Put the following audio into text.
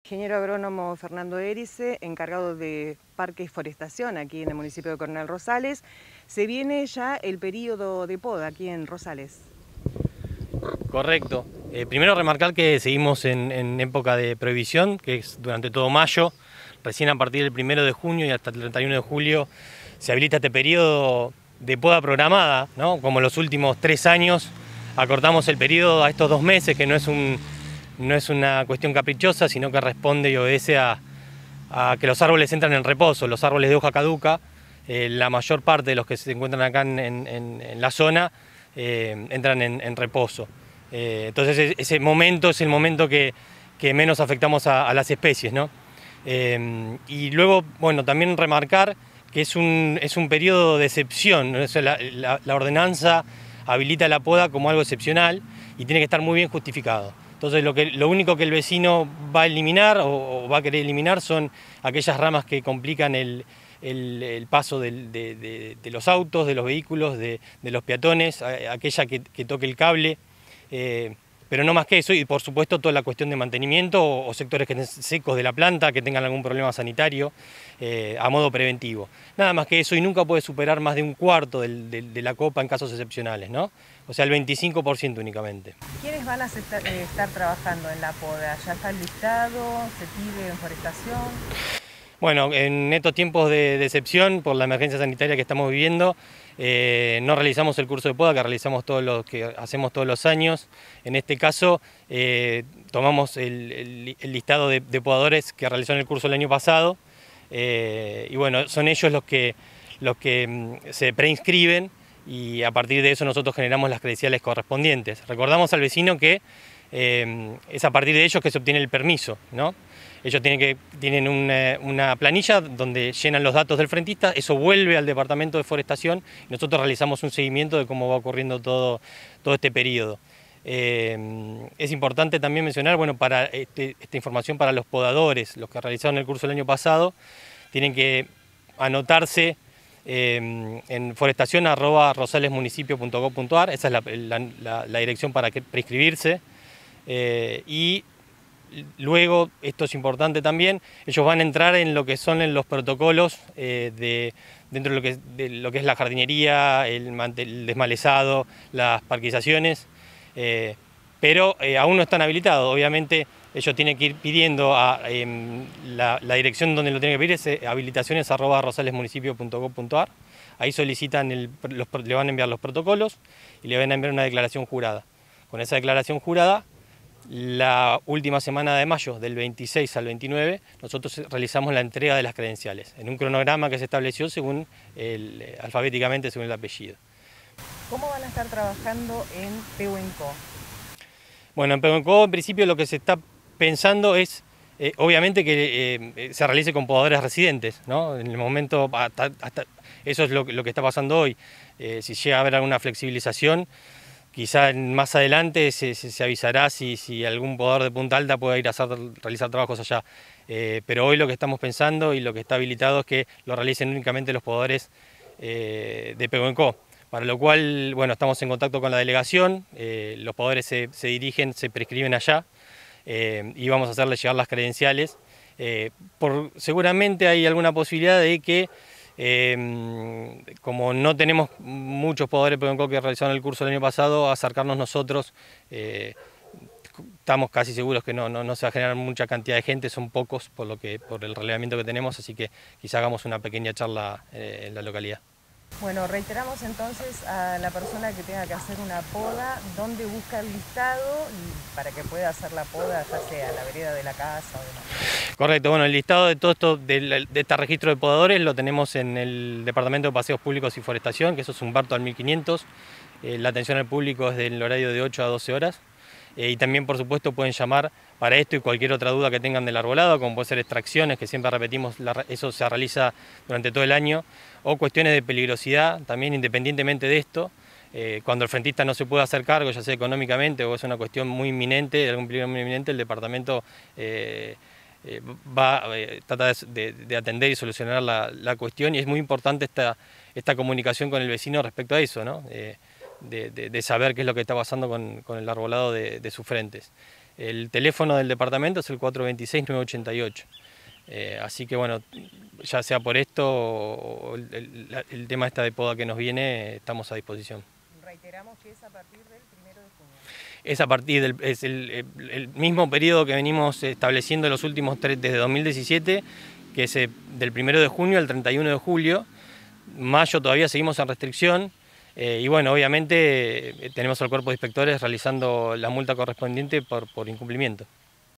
Ingeniero agrónomo Fernando Erice, encargado de Parque y Forestación aquí en el municipio de Coronel Rosales. Se viene ya el periodo de poda aquí en Rosales. Correcto. Primero remarcar que seguimos en época de prohibición, que es durante todo mayo. Recién a partir del 1 de junio y hasta el 31 de julio se habilita este periodo de poda programada, ¿no? Como los últimos 3 años acortamos el periodo a estos 2 meses, que no es una cuestión caprichosa, sino que responde y obedece a que los árboles entran en reposo. Los árboles de hoja caduca, la mayor parte de los que se encuentran acá en la zona, entran en reposo. Entonces ese momento es el momento que menos afectamos a las especies, ¿no? Y luego, bueno, también remarcar que es un periodo de excepción, ¿no? O sea, la ordenanza habilita la poda como algo excepcional y tiene que estar muy bien justificado. Entonces lo único que el vecino va a eliminar o va a querer eliminar son aquellas ramas que complican el paso de los autos, de los vehículos, de los peatones, aquella que toque el cable, pero no más que eso, y por supuesto toda la cuestión de mantenimiento o sectores secos de la planta que tengan algún problema sanitario a modo preventivo. Nada más que eso, y nunca puede superar más de un cuarto de la copa en casos excepcionales, ¿no? O sea, el 25% únicamente. ¿Quiénes van a estar trabajando en la poda? ¿Ya está listado? ¿Se pide en forestación? Bueno, en estos tiempos de excepción por la emergencia sanitaria que estamos viviendo, no realizamos el curso de poda que realizamos que hacemos todos los años. En este caso tomamos el listado de podadores que realizaron el curso el año pasado, y bueno, son ellos los que se preinscriben, y a partir de eso nosotros generamos las credenciales correspondientes. Recordamos al vecino que es a partir de ellos que se obtiene el permiso, ¿no? Ellos tienen una planilla donde llenan los datos del frentista, eso vuelve al departamento de forestación y nosotros realizamos un seguimiento de cómo va ocurriendo todo este periodo. Es importante también mencionar, bueno, para esta información para los podadores, los que realizaron el curso el año pasado, tienen que anotarse en forestación@rosalesmunicipio.gov.ar, esa es la dirección para prescribirse, y luego, esto es importante también, ellos van a entrar en lo que son en los protocolos dentro de lo que es la jardinería, el desmalezado, las parquizaciones, pero aún no están habilitados. Obviamente ellos tienen que ir pidiendo la dirección donde lo tienen que pedir es habilitaciones@rosalesmunicipio.gov.ar. Ahí solicitan, le van a enviar los protocolos y le van a enviar una declaración jurada. Con esa declaración jurada, la última semana de mayo, del 26 al 29, nosotros realizamos la entrega de las credenciales, en un cronograma que se estableció alfabéticamente según el apellido. ¿Cómo van a estar trabajando en Pehuenco? Bueno, en Pehuenco, en principio, lo que se está pensando es, obviamente, que se realice con podadores residentes, ¿no? En el momento, eso es lo que está pasando hoy. Si llega a haber alguna flexibilización, quizá más adelante se avisará si algún podador de Punta Alta puede ir a realizar trabajos allá. Pero hoy lo que estamos pensando y lo que está habilitado es que lo realicen únicamente los podadores de Pehuenco. Para lo cual, bueno, estamos en contacto con la delegación, los podadores se prescriben allá, y vamos a hacerles llegar las credenciales. Seguramente hay alguna posibilidad de que, como no tenemos muchos podadores de Pehuenco que realizaron el curso el año pasado, acercarnos nosotros. Estamos casi seguros que no se va a generar mucha cantidad de gente, son pocos por el relevamiento que tenemos, así que quizá hagamos una pequeña charla en la localidad. Bueno, reiteramos entonces a la persona que tenga que hacer una poda, dónde busca el listado para que pueda hacer la poda, ya sea en la vereda de la casa o demás. Correcto, bueno, el listado de todo esto, de este registro de podadores, lo tenemos en el Departamento de Paseos Públicos y Forestación, que eso es Humberto al 1500. La atención al público es del horario de 8 a 12 horas. Y también, por supuesto, pueden llamar para esto y cualquier otra duda que tengan del arbolado, como puede ser extracciones, que siempre repetimos, eso se realiza durante todo el año, o cuestiones de peligrosidad, también independientemente de esto. Cuando el frentista no se puede hacer cargo, ya sea económicamente o es una cuestión muy inminente, algún peligro muy inminente, el departamento trata de atender y solucionar la cuestión, y es muy importante esta comunicación con el vecino respecto a eso, ¿no? De saber qué es lo que está pasando con el arbolado de sus frentes. El teléfono del departamento es el 426-988. Así que bueno, ya sea por esto o el tema esta de poda que nos viene, estamos a disposición. Reiteramos que es a partir del 1 de junio. Es a partir es el mismo periodo que venimos estableciendo los últimos desde 2017, que es del 1 de junio al 31 de julio. Mayo todavía seguimos en restricción. Y bueno, obviamente tenemos al cuerpo de inspectores realizando la multa correspondiente por incumplimiento.